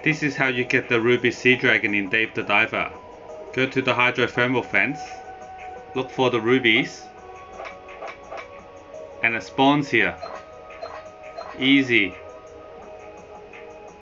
This is how you get the ruby Seadragon in Dave the Diver. Go to the hydrothermal fence, look for the rubies, and it spawns here. Easy.